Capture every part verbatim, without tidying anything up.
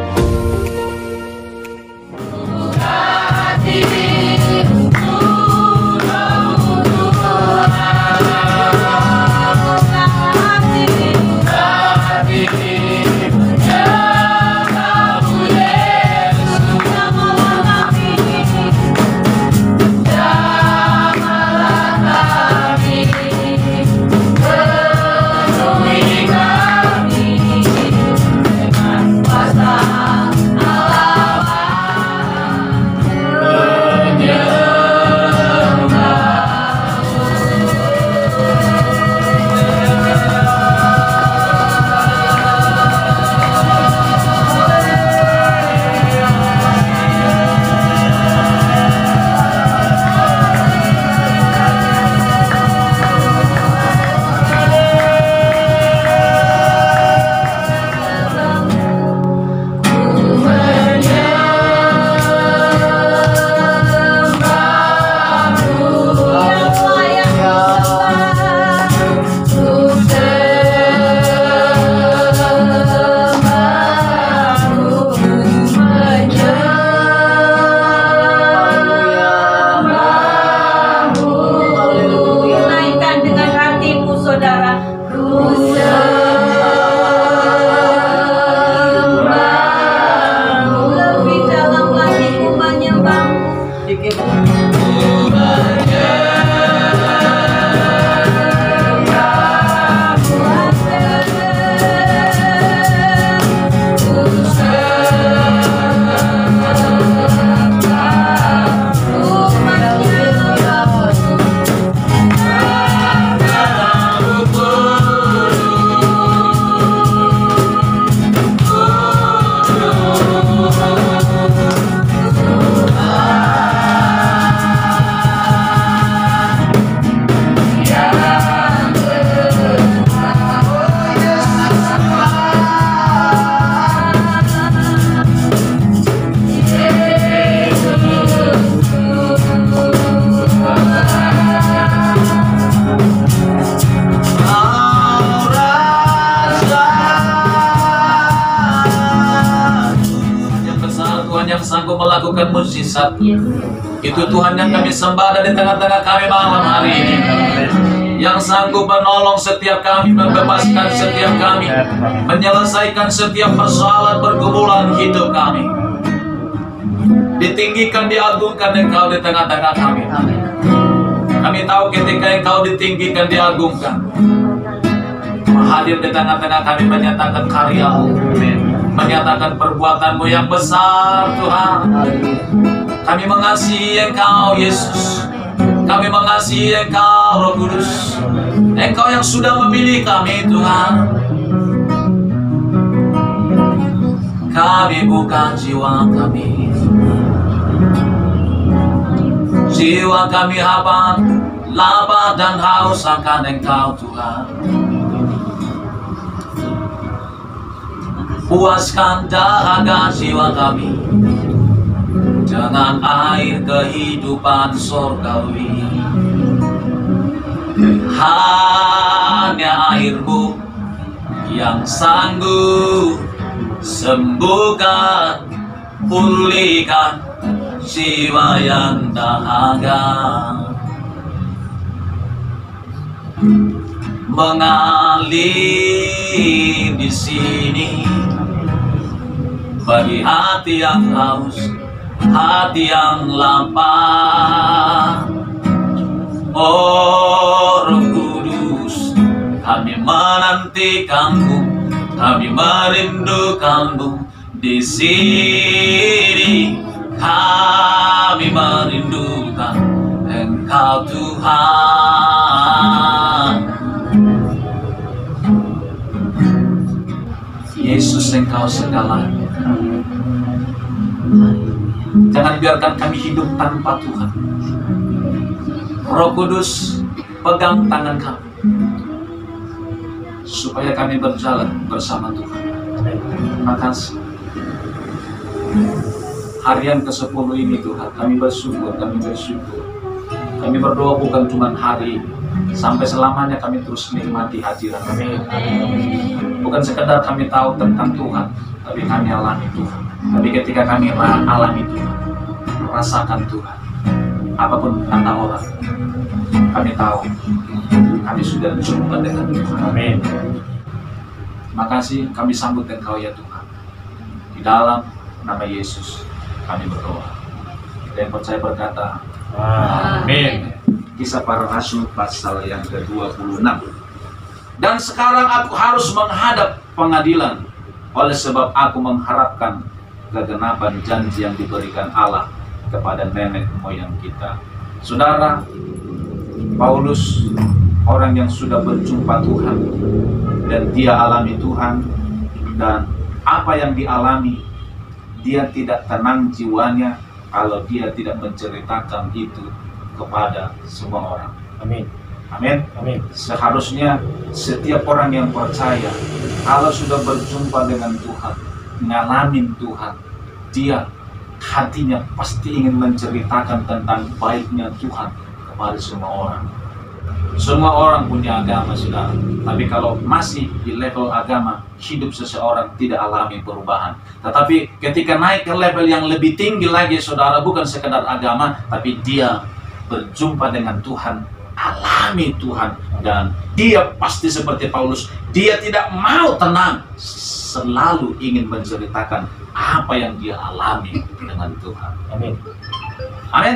melakukan mukjizat. Itu Tuhan yang kami sembah dan di tengah-tengah kami malam hari ini, yang sanggup menolong setiap kami, membebaskan setiap kami, menyelesaikan setiap persoalan pergumulan hidup kami. Ditinggikan, diagungkan Engkau di tengah-tengah kami. Kami tahu ketika Engkau ditinggikan, diagungkan, hadir di tengah-tengah kami, menyatakan karya-Mu, menyatakan perbuatan-Mu yang besar. Tuhan, kami mengasihi Engkau Yesus, kami mengasihi Engkau Roh Kudus, Engkau yang sudah memilih kami. Tuhan, kami bukan jiwa kami, jiwa kami lapar, lapar dan haus akan Engkau Tuhan. Puaskan dahaga jiwa kami dengan air kehidupan surgawi. Hanya air-Mu yang sanggup sembuhkan, pulihkan jiwa yang dahaga. Mengalir di sini bagi hati yang haus, hati yang lapar. Oh Roh Kudus, kami menantikan-Mu, kami merindukan-Mu di sini. Kami merindukan Engkau Tuhan. Yesus, Engkau segalanya. Jangan biarkan kami hidup tanpa Tuhan. Roh Kudus, pegang tangan kami supaya kami berjalan bersama Tuhan. Terima kasih. Harian kesepuluh ini Tuhan, kami bersyukur, kami bersyukur. Kami berdoa bukan cuma hari ini, Sampai selamanya kami terus nikmati hadirat. Amin. Bukan sekedar kami tahu tentang Tuhan, tapi kami alami Tuhan. Tapi ketika kami alami Tuhan, rasakan Tuhan, apapun kata orang, kami tahu kami sudah jumpa dengan Tuhan. Amin. Makasih kami sambut Engkau ya Tuhan. Di dalam nama Yesus kami berdoa. Dan percaya berkata, amin. Kisah Para Rasul pasal yang ke dua puluh enam. Dan sekarang aku harus menghadap pengadilan, oleh sebab aku mengharapkan kegenapan janji yang diberikan Allah kepada nenek moyang kita. Saudara, Paulus orang yang sudah berjumpa Tuhan, dan dia alami Tuhan, dan apa yang dialami, dia tidak tenang jiwanya kalau dia tidak menceritakan itu kepada semua orang. Amin. Amin. Amin. Seharusnya setiap orang yang percaya, kalau sudah berjumpa dengan Tuhan, ngalamin Tuhan, dia hatinya pasti ingin menceritakan tentang baiknya Tuhan kepada semua orang. Semua orang punya agama, saudara. Tapi kalau masih di level agama, hidup seseorang tidak alami perubahan. Tetapi ketika naik ke level yang lebih tinggi lagi, saudara, bukan sekedar agama, tapi dia berjumpa dengan Tuhan, alami Tuhan, dan dia pasti seperti Paulus, dia tidak mau tenang, selalu ingin menceritakan apa yang dia alami dengan Tuhan. Amin. Amin.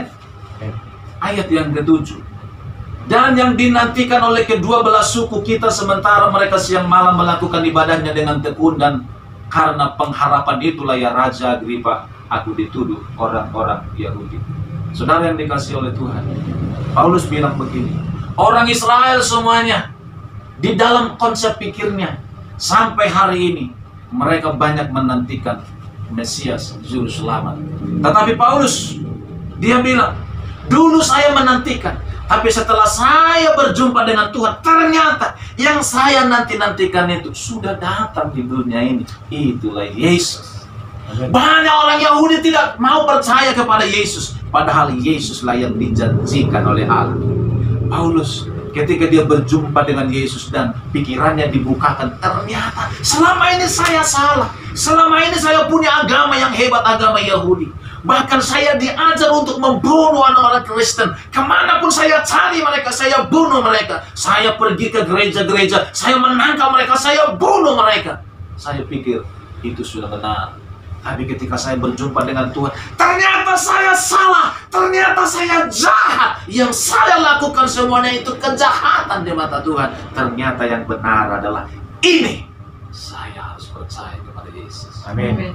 Ayat yang ketujuh. Dan yang dinantikan oleh kedua belah suku kita, sementara mereka siang malam melakukan ibadahnya dengan tekun, dan karena pengharapan itulah ya Raja Agripa, aku dituduh orang-orang Yahudi. Saudara yang dikasih oleh Tuhan, Paulus bilang begini, orang Israel semuanya di dalam konsep pikirnya sampai hari ini mereka banyak menantikan Mesias, Juru Selamat. Tetapi Paulus, dia bilang, dulu saya menantikan, tapi setelah saya berjumpa dengan Tuhan, ternyata yang saya nanti-nantikan itu sudah datang di dunia ini. Itulah Yesus. Banyak orang Yahudi tidak mau percaya kepada Yesus, padahal Yesuslah yang dijanjikan oleh Allah. Paulus ketika dia berjumpa dengan Yesus dan pikirannya dibukakan, ternyata selama ini saya salah. Selama ini saya punya agama yang hebat, agama Yahudi. Bahkan saya diajar untuk membunuh orang-orang Kristen. Kemanapun saya cari mereka, saya bunuh mereka. Saya pergi ke gereja-gereja, saya menangkap mereka, saya bunuh mereka. Saya pikir itu sudah benar. Tapi ketika saya berjumpa dengan Tuhan, ternyata saya salah, ternyata saya jahat. Yang saya lakukan semuanya itu kejahatan di mata Tuhan. Ternyata yang benar adalah ini. Saya harus percaya kepada Yesus. Amin.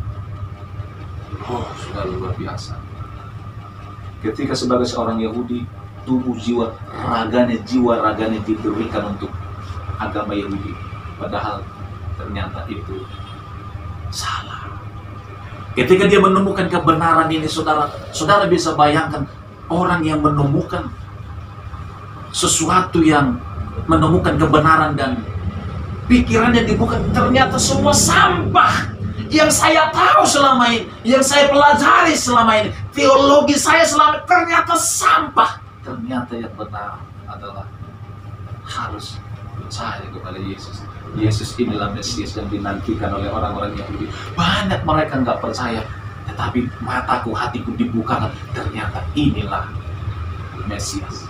Oh, sudah luar biasa. Ketika sebagai seorang Yahudi, tubuh jiwa raganya, jiwa raganya diberikan untuk agama Yahudi. Padahal ternyata itu salah. Ketika dia menemukan kebenaran ini, saudara, saudara bisa bayangkan orang yang menemukan sesuatu, yang menemukan kebenaran dan pikirannya dibuka, ternyata semua sampah yang saya tahu selama ini, yang saya pelajari selama ini, teologi saya selama ini, ternyata sampah. Ternyata yang benar adalah harus percaya kepada Yesus. Yesus inilah Mesias yang dinantikan oleh orang-orang Yahudi. Banyak mereka nggak percaya, tetapi mataku, hatiku dibukakan. Ternyata inilah Mesias.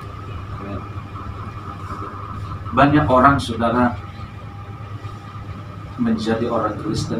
Banyak orang, saudara, menjadi orang Kristen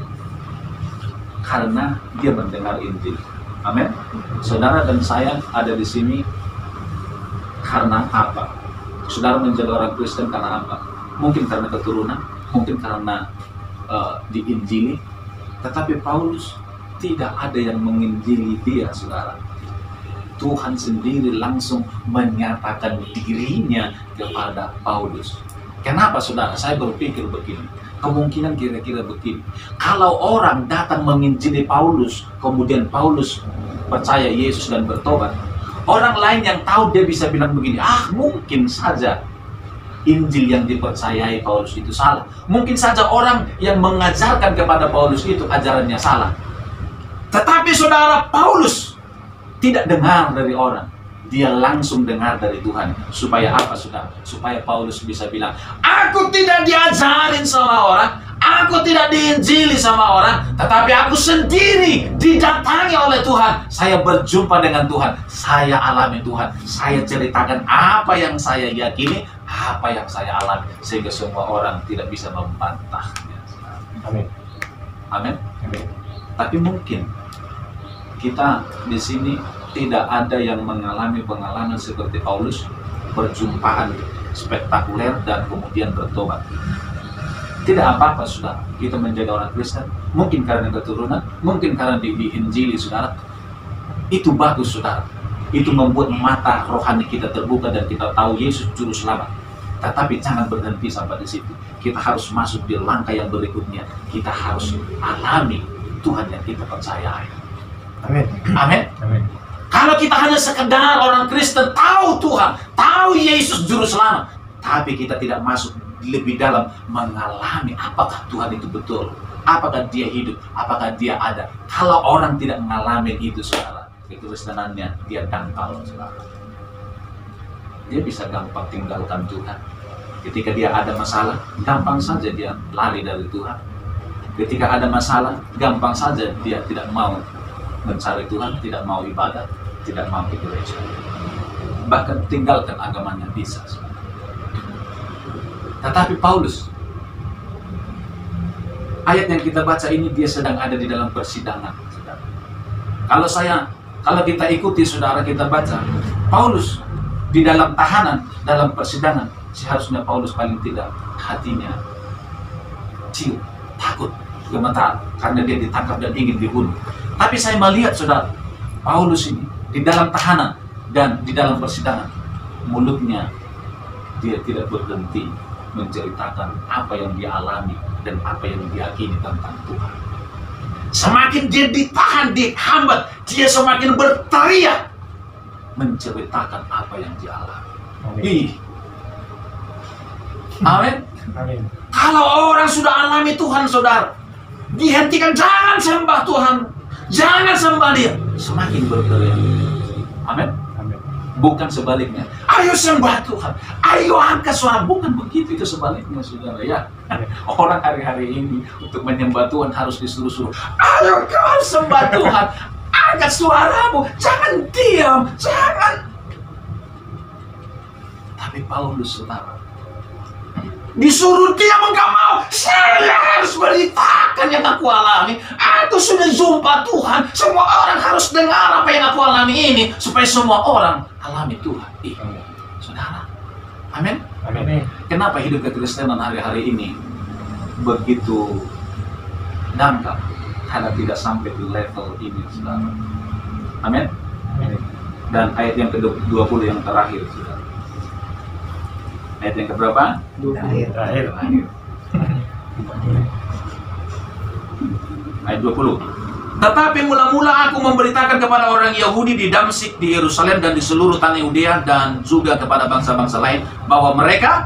karena dia mendengar Injil. Amin. Saudara dan saya ada di sini karena apa? Saudara menjadi orang Kristen karena apa? Mungkin karena keturunan, mungkin karena uh, diinjili. Tetapi Paulus tidak ada yang menginjili dia, saudara. Tuhan sendiri langsung menyatakan dirinya kepada Paulus. Kenapa, saudara? Saya berpikir begini. Kemungkinan kira-kira begini. Kalau orang datang menginjili Paulus, kemudian Paulus percaya Yesus dan bertobat, orang lain yang tahu dia bisa bilang begini, ah mungkin saja Injil yang dipercayai Paulus itu salah. Mungkin saja orang yang mengajarkan kepada Paulus itu ajarannya salah. Tetapi saudara, Paulus tidak dengar dari orang. dia langsung dengar dari Tuhan. Supaya apa, saudara? Supaya Paulus bisa bilang, aku tidak diajarin sama orang, aku tidak diinjili sama orang, tetapi aku sendiri didatangi oleh Tuhan. Saya berjumpa dengan Tuhan, saya alami Tuhan, saya ceritakan apa yang saya yakini, apa yang saya alami, sehingga semua orang tidak bisa membantahnya. Amin. Amin. Amin. Tapi mungkin kita di sini tidak ada yang mengalami pengalaman seperti Paulus, perjumpaan spektakuler dan kemudian bertobat. Tidak apa-apa, saudara, kita menjadi orang Kristen. Mungkin karena keturunan, mungkin karena di, diinjili, saudara. Itu bagus, saudara. Itu membuat mata rohani kita terbuka dan kita tahu Yesus juru selamat. Tetapi jangan berhenti sampai di situ. Kita harus masuk di langkah yang berikutnya. Kita harus alami Tuhan yang kita percayai. Amin. Amin. Amin. Kalau kita hanya sekedar orang Kristen, tahu Tuhan, tahu Yesus juru selamat, tapi kita tidak masuk lebih dalam mengalami apakah Tuhan itu betul, apakah dia hidup, apakah dia ada. Kalau orang tidak mengalami itu, saudara, kekristenannya dia dangkal, saudara. Dia bisa gampang tinggalkan Tuhan. Ketika dia ada masalah, gampang saja dia lari dari Tuhan. Ketika ada masalah, gampang saja dia tidak mau mencari Tuhan, tidak mau ibadah, tidak mau ke gereja, bahkan tinggalkan agamanya bisa. Tetapi Paulus, ayat yang kita baca ini dia sedang ada di dalam persidangan, saudara. Kalau saya, kalau kita ikuti, saudara, kita baca Paulus di dalam tahanan, dalam persidangan, seharusnya Paulus paling tidak hatinya ciut, takut, gemetar karena dia ditangkap dan ingin dibunuh. Tapi saya melihat, saudara, Paulus ini di dalam tahanan dan di dalam persidangan, mulutnya dia tidak berhenti menceritakan apa yang dia alami dan apa yang diakini tentang Tuhan. Semakin dia ditahan, dihambat, dia semakin berteriak menceritakan apa yang dia alami. Amin. Amin. Amin. Kalau orang sudah alami Tuhan, saudara, dihentikan, jangan sembah Tuhan, jangan sembah dia, semakin berteriak. Amin. Amin. Bukan sebaliknya, ayo sembah Tuhan, ayo angkat suara. Bukan begitu, itu sebaliknya, saudara, ya. Orang hari-hari ini untuk menyembah Tuhan harus disuruh-suruh, ayo kau sembah Tuhan, angkat suaramu, jangan diam, jangan. Tapi Paulus, saudara, disuruh diam, enggak mau. Saya harus beritakan yang aku alami. Aku sudah jumpa Tuhan. Semua orang harus dengar apa yang aku alami ini, supaya semua orang alami Tuhan. Ih, saudara, amin. Amin. Kenapa hidup kekristenan hari-hari ini begitu dangkal? Karena tidak sampai di level ini, saudara. Amin. Amin. Dan ayat yang ke dua puluh yang terakhir, saudara. Ayat yang keberapa? Terakhir. Terakhir. Ayat dua puluh. Tetapi mula-mula aku memberitakan kepada orang Yahudi di Damsyik, di Yerusalem, dan di seluruh tanah Yudea, dan juga kepada bangsa-bangsa lain, bahwa mereka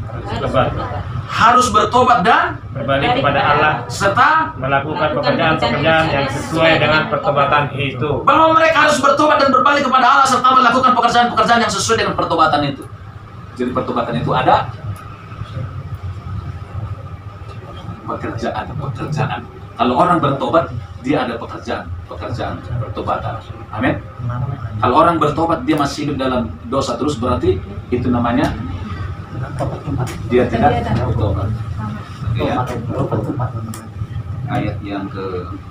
harus bertobat dan berbalik kepada Allah, serta melakukan pekerjaan-pekerjaan yang sesuai dengan pertobatan itu. bahwa mereka harus bertobat dan berbalik kepada Allah, serta melakukan pekerjaan-pekerjaan yang sesuai dengan pertobatan itu. Jadi pertobatan itu ada pekerjaan-pekerjaan. Kalau orang bertobat, dia ada pekerjaan, pekerjaan pertobatan. Amin. Kalau orang bertobat, dia masih hidup dalam dosa terus, berarti itu namanya dia tidak bertobat. Oke, ya. Ayat yang ke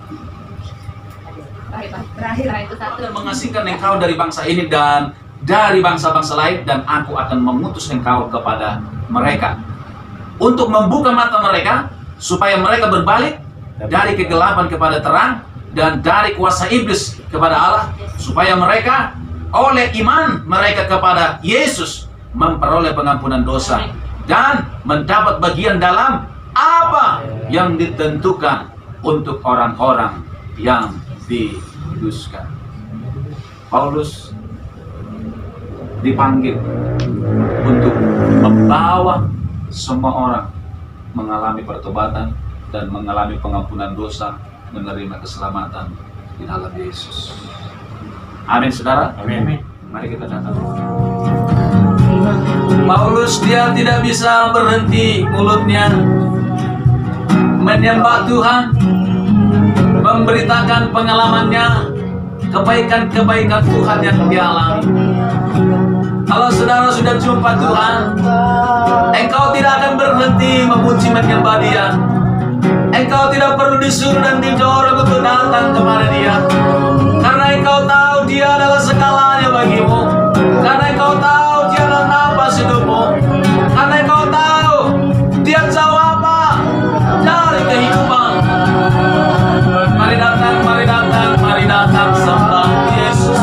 Terakhir itu satu. mengasingkan engkau dari bangsa ini dan dari bangsa-bangsa lain, dan aku akan mengutus engkau kepada mereka untuk membuka mata mereka supaya mereka berbalik dari kegelapan kepada terang dan dari kuasa iblis kepada Allah, supaya mereka oleh iman mereka kepada Yesus memperoleh pengampunan dosa dan mendapat bagian dalam apa yang ditentukan untuk orang-orang yang dikuduskan. Paulus dipanggil untuk membawa semua orang mengalami pertobatan dan mengalami pengampunan dosa, menerima keselamatan di dalam Yesus. Amin, saudara. Amin. Mari kita datang. Paulus dia tidak bisa berhenti mulutnya menyembah Tuhan, memberitakan pengalamannya, kebaikan-kebaikan Tuhan yang dia alami. Kalau saudara sudah jumpa Tuhan, engkau tidak akan berhenti memuji menyembah Dia. Engkau tidak perlu disuruh dan didorong untuk datang kepada Dia, karena engkau tahu Dia adalah segalanya bagimu, karena engkau tahu Dia adalah nafas hidupmu, karena engkau tahu Dia jauh apa dari kehidupan. Mari datang, mari datang, mari datang sembah Yesus.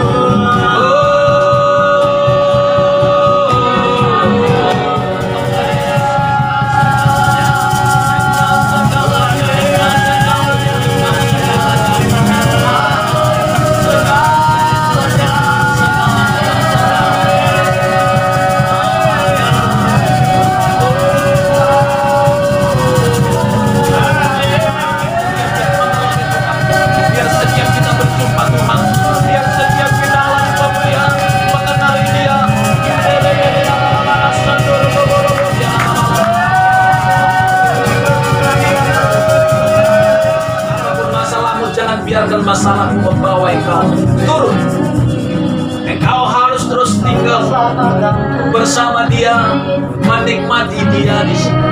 Biarkan masalahmu membawa engkau turun. Engkau harus terus tinggal bersama Dia, menikmati Dia di sini.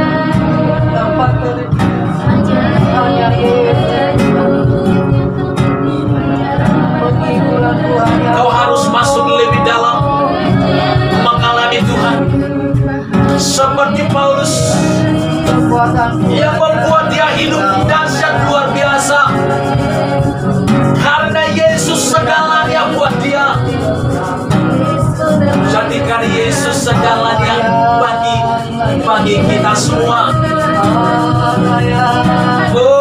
Kau harus masuk lebih dalam mengalami Tuhan, seperti Paulus yang membuat dia hidup dahsyat luar biasa. Karena Yesus segalanya buat dia. Jadikan Yesus segalanya bagi bagi kita semua. Oh.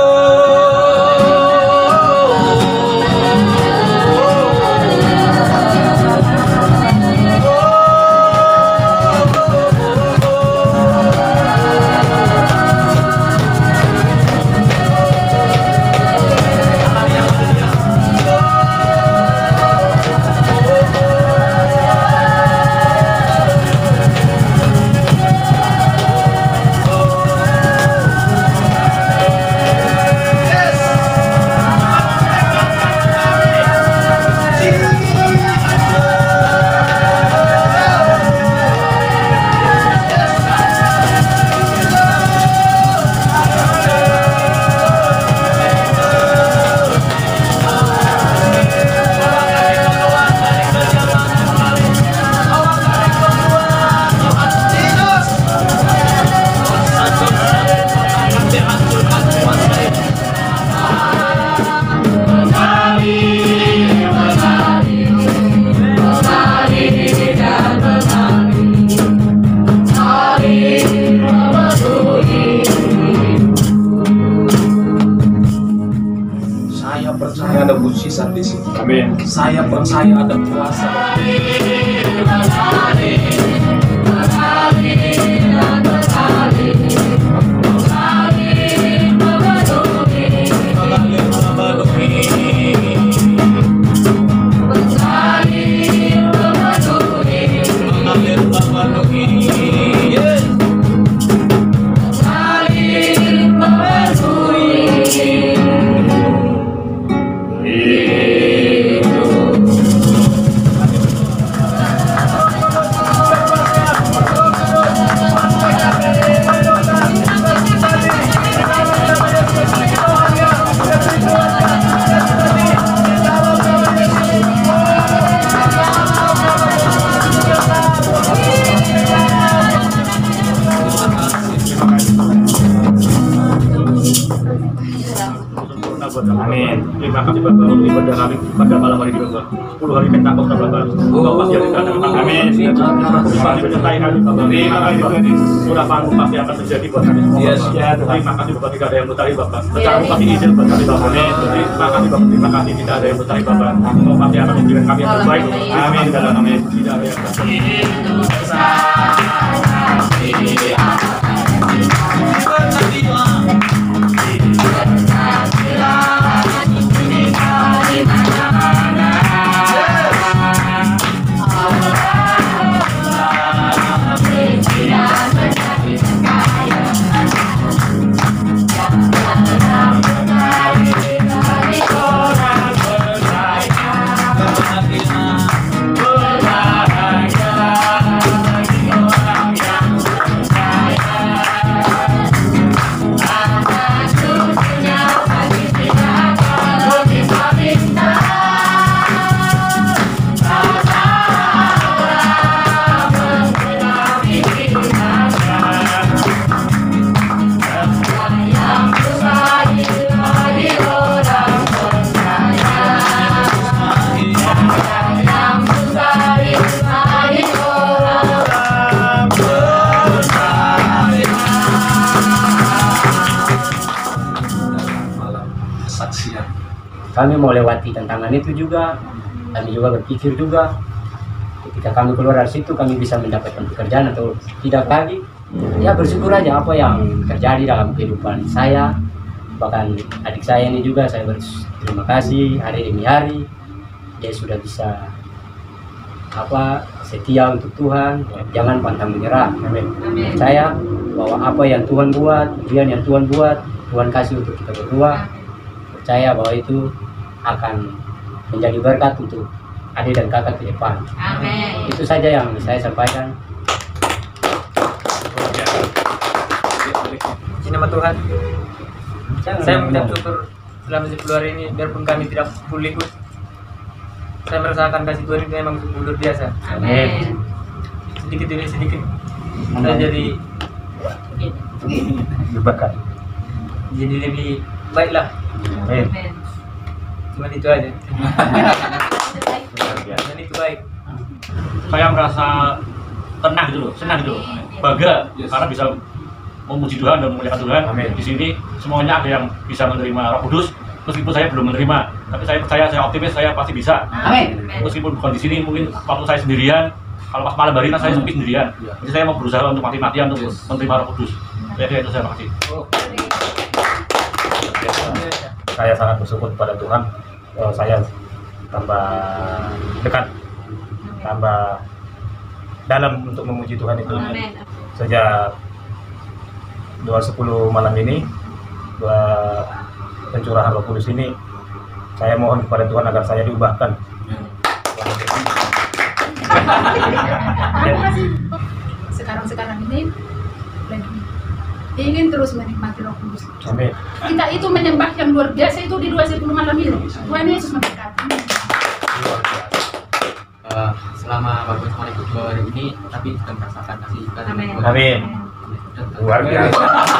Ada mujizat di sini. Amin. Saya percaya ada kuasa. Amin. Terima kasih Bapak untuk ibadah kami pada malam hari ini Bapak. sepuluh hari Pentakosta Bapak. Bapak pasti ada di Amin. Pasti menyertai kami Bapak. Terima kasih Bapak. Sudah panggung pasti akan terjadi buat kami semua Bapak. Ya, terima kasih Bapak, tidak ada yang mutari Bapak. Sekarang pasti izin buat kami Bapak. Amin. Terima kasih Bapak, terima kasih tidak ada yang mutari Bapak. Bapak pasti akan memberikan kami yang terbaik. Amin. Dalam nama Yesus tidak ada yang terbaik. kami mau lewati tantangan itu juga. Kami juga berpikir juga ketika kami keluar dari situ kami bisa mendapatkan pekerjaan atau tidak lagi. Ya bersyukur aja apa yang terjadi dalam kehidupan saya. Bahkan adik saya ini juga saya berterima kasih hari demi hari. Dia sudah bisa apa setia untuk Tuhan, jangan pantang menyerah. Amin. Percaya bahwa apa yang Tuhan buat, ujian yang Tuhan buat, Tuhan kasih untuk kita berdua. Percaya bahwa itu akan menjadi berkat untuk adik dan kakak ke depan. Amin. Itu saja yang saya sampaikan. Puji nama Tuhan. Saya mengucap syukur selama sepuluh hari ini, biarpun kami tidak full ikut. Saya merasakan kasih Tuhan itu memang luar biasa. Amin. Sedikit demi sedikit saya jadi Berbakat. jadi lebih baik lah. Amin. Cuma itu aja. Dan itu baik. Saya merasa tenang gitu loh, senang gitu loh, bangga karena bisa memuji Tuhan dan memuliakan Tuhan. Amin. Di sini semuanya ada yang bisa menerima Roh Kudus, meskipun saya belum menerima, tapi saya percaya, saya optimis, saya pasti bisa. Amin. Meskipun bukan di sini, mungkin waktu saya sendirian, kalau pas malam hari kan saya sepi sendirian. Jadi saya mau berusaha untuk mati-matian untuk menerima Roh Kudus. Jadi itu saya makasih. Saya sangat bersyukur kepada Tuhan. Eh, saya tambah dekat, tambah dalam untuk memuji Tuhan itu. Sejak dua sepuluh malam ini, dua pencurahan Roh Kudus ini, saya mohon kepada Tuhan agar saya diubahkan. Sekarang-sekarang ini lagi ingin terus menikmati Roh Kudus. Amin. Kita itu menyembah yang luar biasa itu di dua sepuluh malam ini. Tuhan Yesus memberkati. Uh, selama bagus ikut dua hari ini, tapi sudah merasakan kasih Tuhan. Amin. Luar biasa.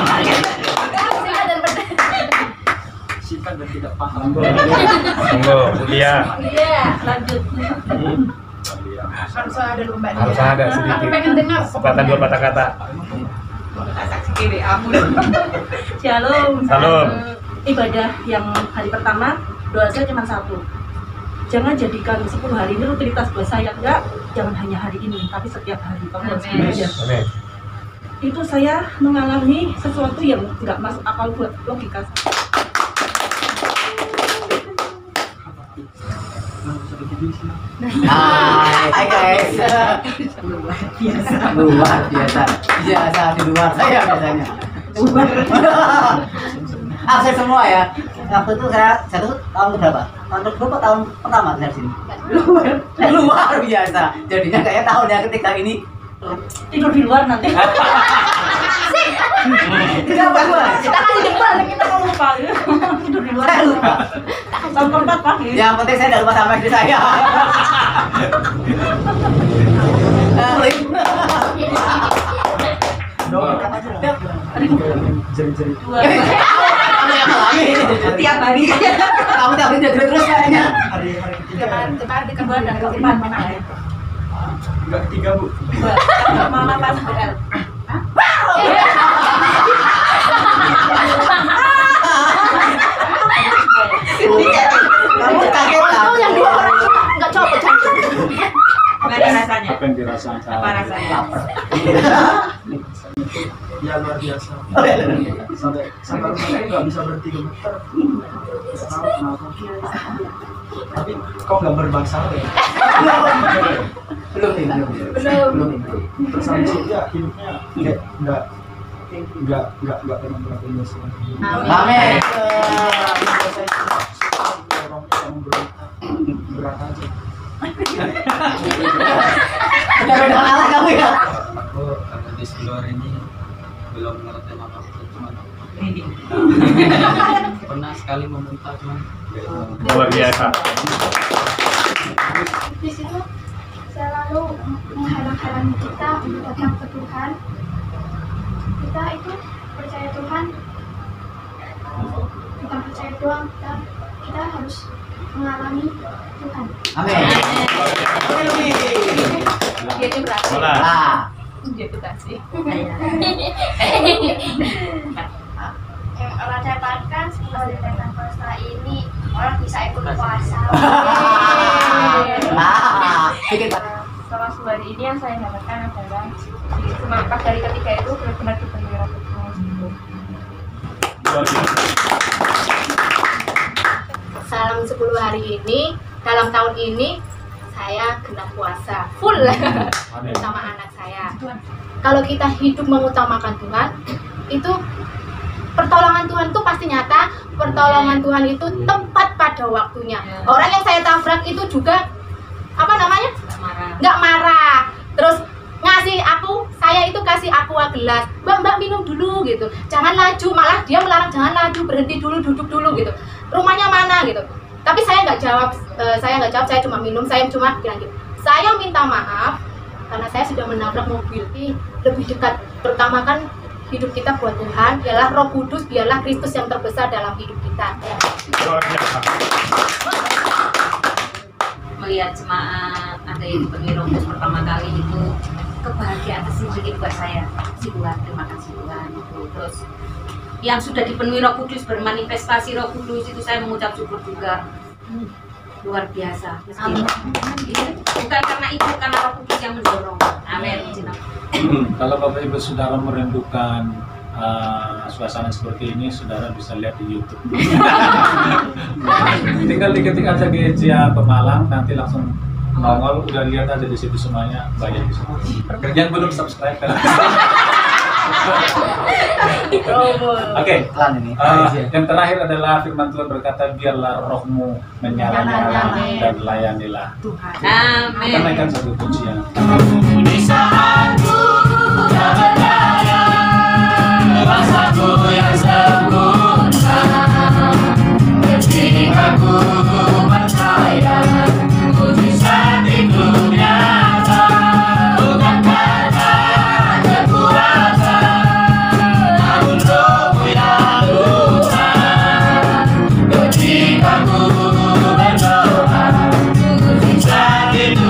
Sikat dan tidak paham. Monggo, mulia. Iya, lanjut. Harus ada lomba. Harus ada sedikit. Aku pengen dengar. Sepatah dua patah kata. Kiri, ampun. Shalom. Salam. Ibadah yang hari pertama, doa saya cuma satu. Jangan jadikan sepuluh hari ini rutinitas buat saya, enggak. Jangan hanya hari ini, tapi setiap hari. Kamu harus belajar. Amin. Itu saya mengalami sesuatu yang nggak masuk akal buat logika. Hai guys. Luar biasa. Luar biasa. Biasa di luar saya biasanya. Luar. Akses semua ya. Waktu itu saya saya tuh tahun berapa? Tahun berapa tahun pertama saya di sini. Luar. Luar biasa. Jadinya kayak tahun yang ketika ini Tidur di luar nanti. tidak bagus. Kita kan di depan, kita mau lupa. Tidur di luar. Saya lupa. Tahun keempat pagi. Yang penting saya tidak lupa sama istri saya. Kamu yang alami tiap hari. Kamu tiap hari jadi terus kayaknya. Kemarin kemarin kedua dan ketiga mana? Enggak ketiga, Bu. Malah pas beral. Kamu kaget lah. Yang dua orang nggak copot. Gak ada rasanya. Apa yang dirasakan? Apa rasanya? Ya luar biasa. Sampai sampai rumah saya nggak bisa berhenti gemeter. Tahu kenapa? Tapi kok nggak berbangsa ya? Belum nih, belum. Belum. Terus habis itu ya hidupnya nggak nggak nggak nggak nggak pernah berhenti sih. Amin. Orangnya yang berat berat aja. Udah udah kalah kamu ya. Aku di sepuluh hari ini belum ngerti apa-apa, cuma pernah sekali memuntah, cuman Luar biasa. Di situ selalu menghalang-halangi kita untuk datang ke Tuhan. Kita itu percaya Tuhan, bukan percaya doang, kita, kita harus mengalami Tuhan. Amin. Dia itu berarti. Ah. Dia itu kasih. kalau saya dapatkan sepuluh hari tentang puasa ini orang bisa ikut puasa. Ah, sedikit Pak. Selama sepuluh hari ini yang saya dapatkan adalah cuma pas dari ketiga itu benar-benar dipenuhi rasa syukur. Salam sepuluh hari ini, dalam tahun ini saya genap puasa full bersama anak saya. Kalau kita hidup mengutamakan Tuhan, itu pertolongan Tuhan itu pasti nyata. Pertolongan Tuhan itu tepat pada waktunya. Orang yang saya tabrak itu juga apa namanya? Nggak marah. Terus ngasih aku, saya itu kasih aqua gelas. Mbak, mbak minum dulu gitu. Jangan laju, malah dia melarang jangan laju, berhenti dulu, duduk dulu gitu. Rumahnya mana gitu. Tapi saya nggak jawab, uh, saya nggak jawab, saya cuma minum, saya cuma bilang gitu. Saya minta maaf karena saya sudah menabrak mobil. Lebih dekat, terutama kan hidup kita buat Tuhan, biarlah Roh Kudus, biarlah Kristus yang terbesar dalam hidup kita. Ya. Melihat jemaat ada yang dipenuhi Roh Kudus pertama kali itu kebahagiaan tersendiri buat saya. Si Tuhan, terima kasih Tuhan. Terus yang sudah dipenuhi Roh Kudus, bermanifestasi Roh Kudus itu saya mengucap syukur juga. Luar biasa. Meskipun bukan karena itu, karena Roh Kudus yang mendorong. Amin. Kalau Bapak Ibu Saudara merindukan uh, suasana seperti ini, saudara bisa lihat di YouTube. Tinggal diketik aja Gereja Pemalang, nanti langsung nongol, udah lihat aja di situ semuanya, banyak di situ. Yang belum subscribe kan? Oke, okay. uh, yang terakhir adalah firman Tuhan berkata, biarlah rohmu menyala-nyala dan layanilah Tuhan. Amin. Kita naikkan satu pujian. Di saatku tak berdaya, rasaku yang sempurna, ketika ku percaya mujizat itu nyata, bukan karena kekuatan, namun Rohmu yang Tuhan. Ketika ku berdoa, mujizat itu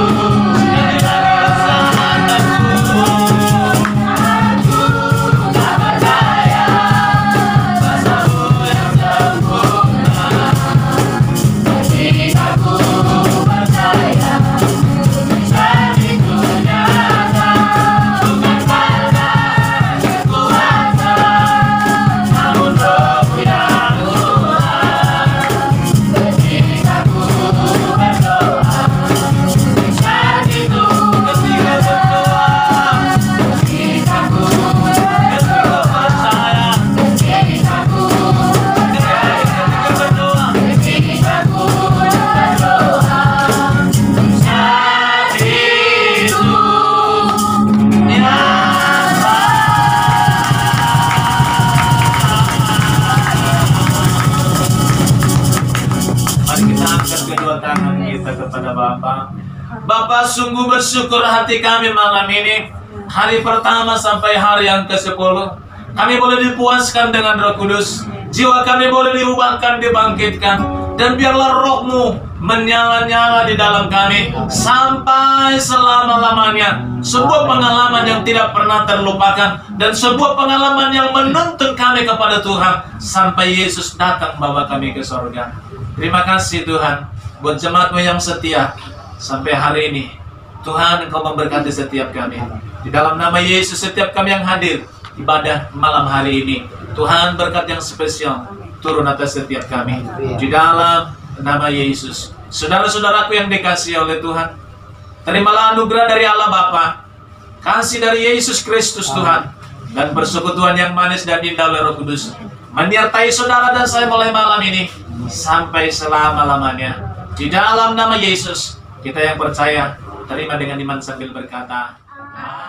Bapak, sungguh bersyukur hati kami malam ini. Hari pertama sampai hari yang kesepuluh, kami boleh dipuaskan dengan Roh Kudus. Jiwa kami boleh diubahkan, dibangkitkan. Dan biarlah rohmu menyala-nyala di dalam kami sampai selama-lamanya. Sebuah pengalaman yang tidak pernah terlupakan, dan sebuah pengalaman yang menuntun kami kepada Tuhan sampai Yesus datang bawa kami ke surga. Terima kasih Tuhan buat jemaatmu yang setia sampai hari ini. Tuhan, Engkau memberkati setiap kami. Di dalam nama Yesus, setiap kami yang hadir ibadah malam hari ini, Tuhan, berkat yang spesial turun atas setiap kami. Di dalam nama Yesus. Saudara-saudaraku yang dikasihi oleh Tuhan, terimalah anugerah dari Allah Bapa, kasih dari Yesus Kristus Tuhan, dan persekutuan yang manis dan indah oleh Roh Kudus menyertai saudara dan saya mulai malam ini sampai selama-lamanya. Di dalam nama Yesus, kita yang percaya terima dengan iman sambil berkata,